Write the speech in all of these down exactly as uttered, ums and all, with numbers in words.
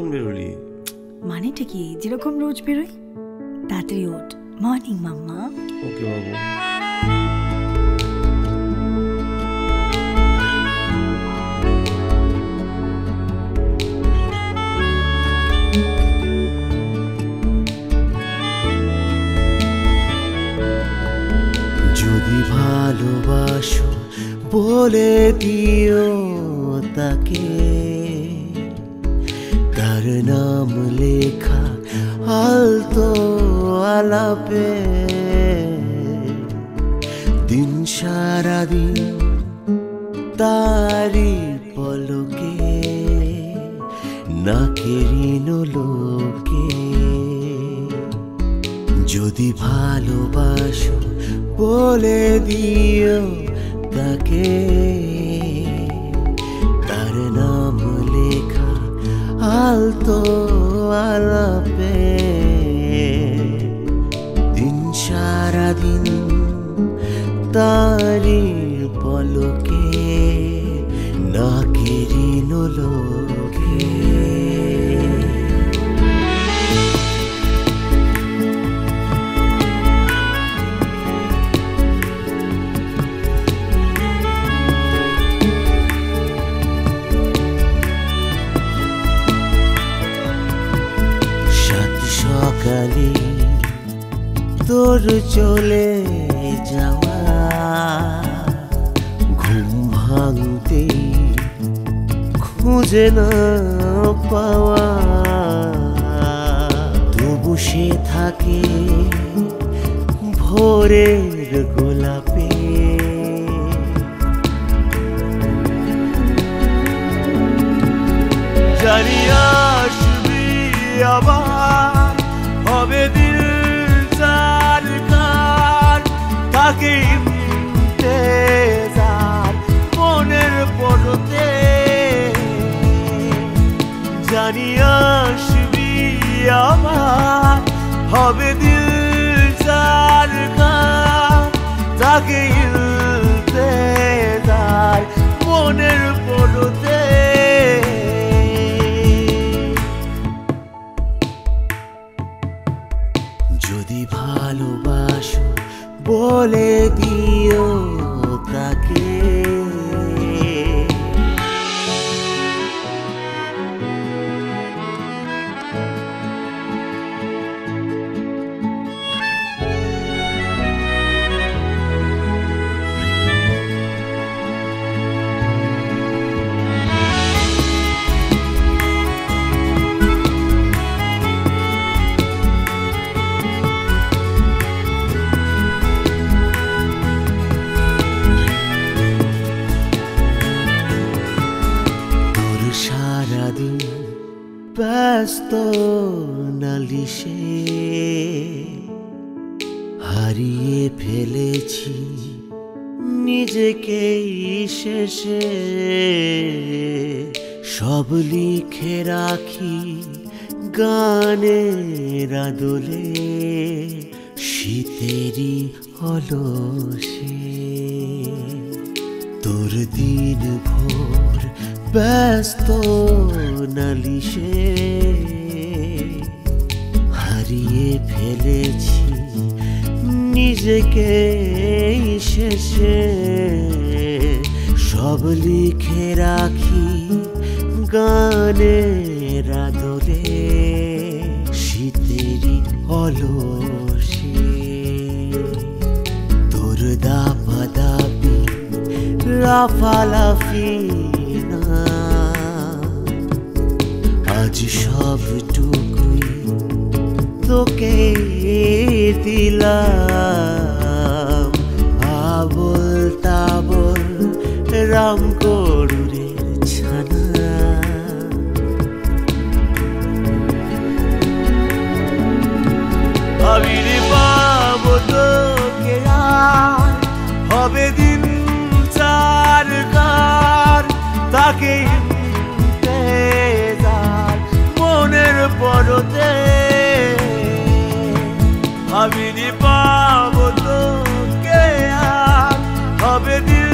বেরোলি? মানেটা কি? যেরকম রোজ বেরোই। তাড়াতাড়ি ওঠ। মর্নিং মাম্মা। ওকে বাবু। যদি ভালোবাসো বলে দিও তাকে, তার নাম লেখা আলতো আলাপে, দিন সারা দিন তারি পলকে, নাকেরিন লোকে। যদি ভালোবাসো বলে দিও তাকে, তার নাম লেখা আলতো আলাপে, দিন সারা দিন তারি পলকে, নাকেরিন লোকে। সকালে তোর চলে যাওয়া, ঘুম ভাঙতে খুঁজে না পাওয়া, তবু সে থাকে ভোরের গোলাপে। জানি আসবি আবার, হবে দিল চার কার, তাকে ইন্তেজার মনের পড়তে। জানি আসবি আবার, হবে দিল চার কার, তাকে ইন্তেজার মনের পড়তে। যদি ভালোবাসো বলে দিও তাকে। সারাদিন ব্যস্ত নালিশে হারিয়ে ফেলেছি নিজেকে শেষে, সব লিখে রাখি গানের আদলে, শীতেরই অলসে। তোর দিন ভোর ব্যস্ত নালিশে হারিয়ে ফেলেছি নিজেকে শেষে, সব লিখে রাখি গানের আদলে, শীতেরই অলসে। তোর দাপা দাপি লাফালাফি আজ সবটুকুই তোকে দিলাম, আবল তাবল রাম গরুরের ছানা। আমি রে পাবো তোকে আর, হবে দিন চার কার, তাকে ইন্তেজার মনের পড়তে। আমি রে পাবো তোকে আর, হবে দিল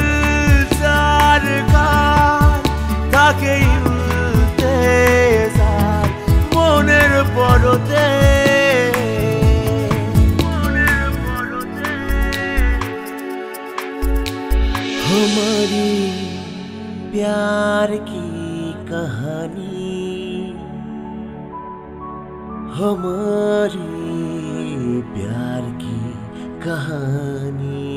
চার কার, তাকে ইন্তেজার हमारी प्यार की कहानी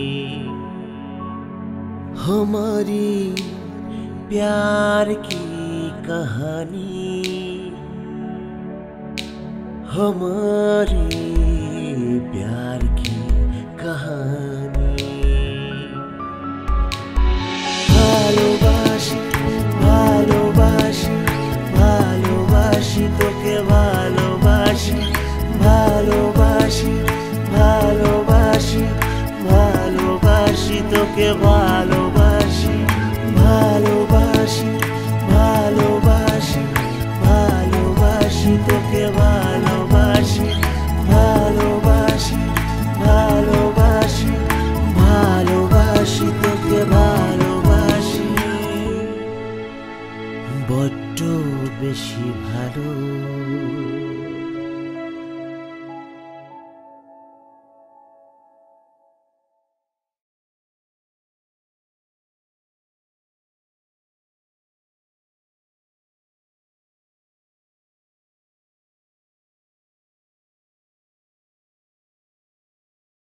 हमारी प्यार की कहानी हमारी प्यार की कहानी ভালোবাসি ভালোবাসি ভালোবাসি তোকে ভালোবাসি ভালোবাসি ভালোবাসি ভালোবাসি তোকে ভালোবাসি ভালোবাসি ভালোবাসি ভালোবাসি তোকে ভালোবাসি ভালোবাসি ভালোবাসি ভালোবাসি তোকে ভালোবাসি বড্ড বেশি ভালো